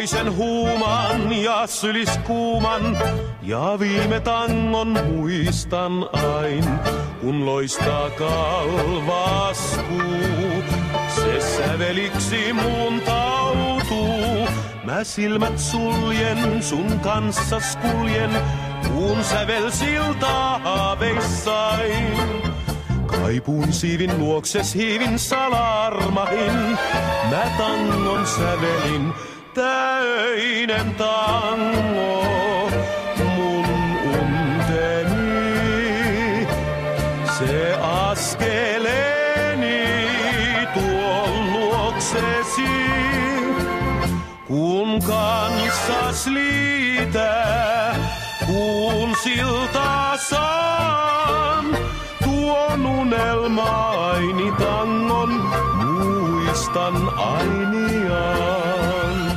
toisen huuman ja sylis kuuman. Ja viime tangon muistan ain, kun loistaa kalvaskuu. Se säveliksi muuntautuu. Mä silmät suljen, sun kanssas kuljen, kuun sävelsiltaa haaveissain. Kaipuun siivin luokses hiivin salarmahin, mä tangon sävelin, täynen tango mun unteni. Se askeleeni tuon luoksesi, kun kanssas liitää, kun siltaa saan. Tuon unelmaini tangon muistan ainiaan.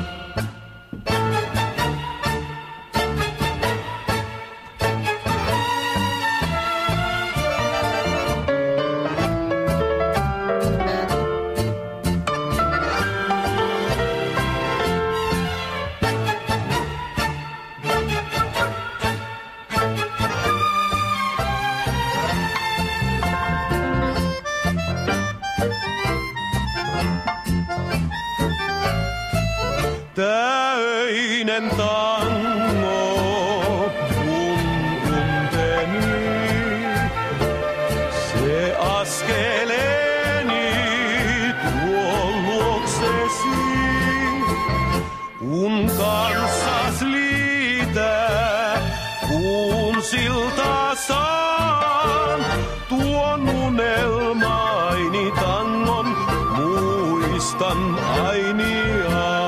Täynen tango mun unteni, se askeleeni tuon luoksesi, kun kanssas liitää, kun siltaa saan. Tuon unelmaini tangon muistan ainiaan.